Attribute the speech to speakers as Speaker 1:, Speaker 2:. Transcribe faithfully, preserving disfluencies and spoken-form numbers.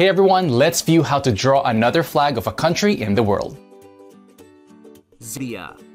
Speaker 1: Hey everyone, let's view how to draw another flag of a country in the world.
Speaker 2: Zambia.